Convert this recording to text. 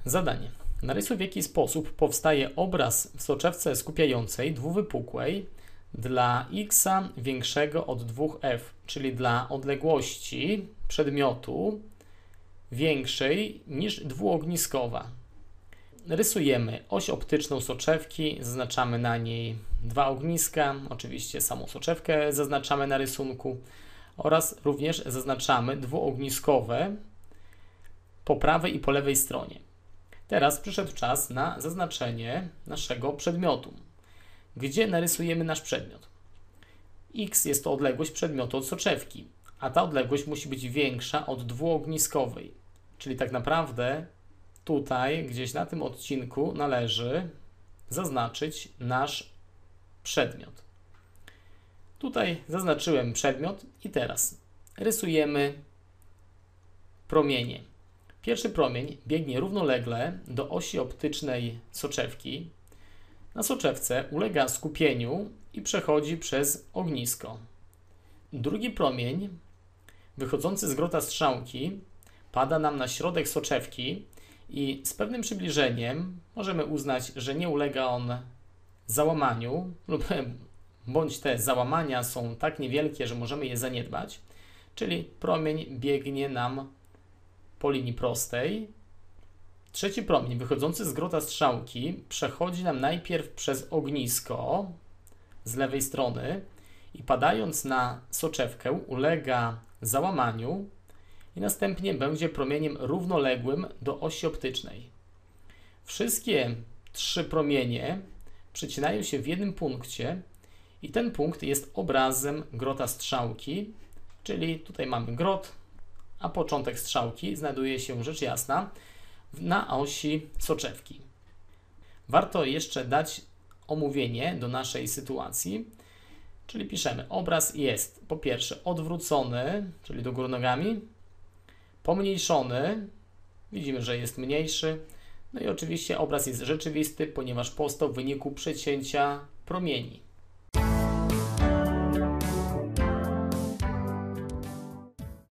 Zadanie. Narysuj, w jaki sposób powstaje obraz w soczewce skupiającej dwuwypukłej dla x większego od 2f, czyli dla odległości przedmiotu większej niż dwuogniskowa. Rysujemy oś optyczną soczewki, zaznaczamy na niej dwa ogniska, oczywiście samą soczewkę zaznaczamy na rysunku oraz również zaznaczamy dwuogniskowe po prawej i po lewej stronie. Teraz przyszedł czas na zaznaczenie naszego przedmiotu. Gdzie narysujemy nasz przedmiot? X jest to odległość przedmiotu od soczewki, a ta odległość musi być większa od dwuogniskowej. Czyli tak naprawdę tutaj, gdzieś na tym odcinku należy zaznaczyć nasz przedmiot. Tutaj zaznaczyłem przedmiot i teraz rysujemy promienie. Pierwszy promień biegnie równolegle do osi optycznej soczewki. Na soczewce ulega skupieniu i przechodzi przez ognisko. Drugi promień, wychodzący z grota strzałki, pada nam na środek soczewki i z pewnym przybliżeniem możemy uznać, że nie ulega on załamaniu, bądź te załamania są tak niewielkie, że możemy je zaniedbać, czyli promień biegnie nam po linii prostej. Trzeci promień, wychodzący z grota strzałki, przechodzi nam najpierw przez ognisko z lewej strony i padając na soczewkę ulega załamaniu i następnie będzie promieniem równoległym do osi optycznej. Wszystkie trzy promienie przecinają się w jednym punkcie i ten punkt jest obrazem grota strzałki, czyli tutaj mamy grot, a początek strzałki znajduje się rzecz jasna na osi soczewki. Warto jeszcze dać omówienie do naszej sytuacji, czyli piszemy, obraz jest po pierwsze odwrócony, czyli do góry nogami, pomniejszony, widzimy, że jest mniejszy, no i oczywiście obraz jest rzeczywisty, ponieważ powstał w wyniku przecięcia promieni.